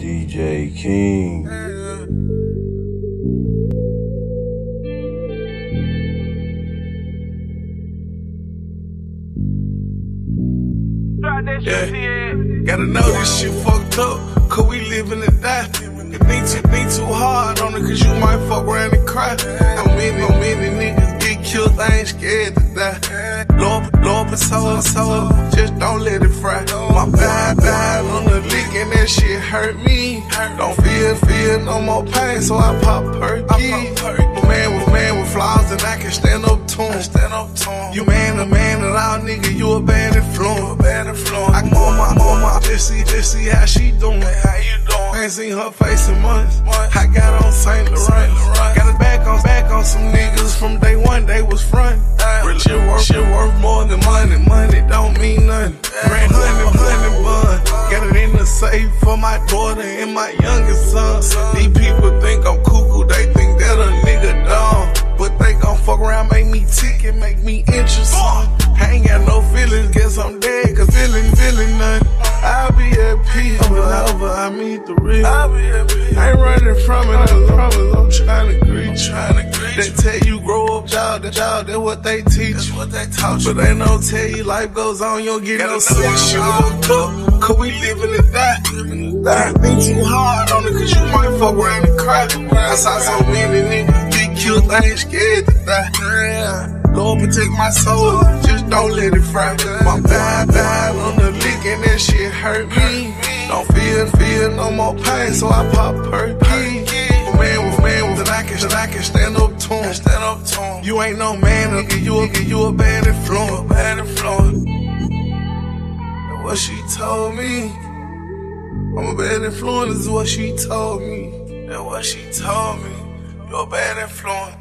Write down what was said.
DJ King. Yeah, gotta know this shit fucked up, cause we living to die. You think too hard on it, cause you might fuck around and cry. How many niggas get killed, I ain't scared to die. Lord patrol, just don't let it fry. My bad on the lick and that shit hurt me. Don't feel no more pain, so I pop perky. Man with flaws and I can stand up to him. You man at all, nigga, you a bad influence. I'm on my, just see how she doing. I ain't seen her face in months. I got on Saint Laurent. Got it back on some niggas from day one, they was front. Shit worth more than money. Money don't mean nothing. Ran honey bun. Got it in the safe for my daughter and my youngest son. These people think I'm cuckoo, they think that a nigga dumb. But they gon' fuck around, make me tick and make me interesting. I ain't got no feelings, guess I'm dead, cause feeling nothing. I'll be at peace whenever I meet the real. I ain't running from it, I'm trying to greet you. They tell you grow up, child, that's what they teach you. But they don't tell you life goes on, you don't get no sleep. Shit fucked up, cause we living to die. Think too hard on it, cause you might fuck around and cry. I saw so many niggas get killed, I ain't scared to die. Lord protect my soul, just don't let it fry. My bad on the lick and that shit hurt me. Don't feel no more pain, so I pop perky. Man with I can stand up to him. You ain't no man, nigga, you a bad influence. That's what she told me. I'm a bad influence, is what she told me. That's what she told me. You're a bad influence.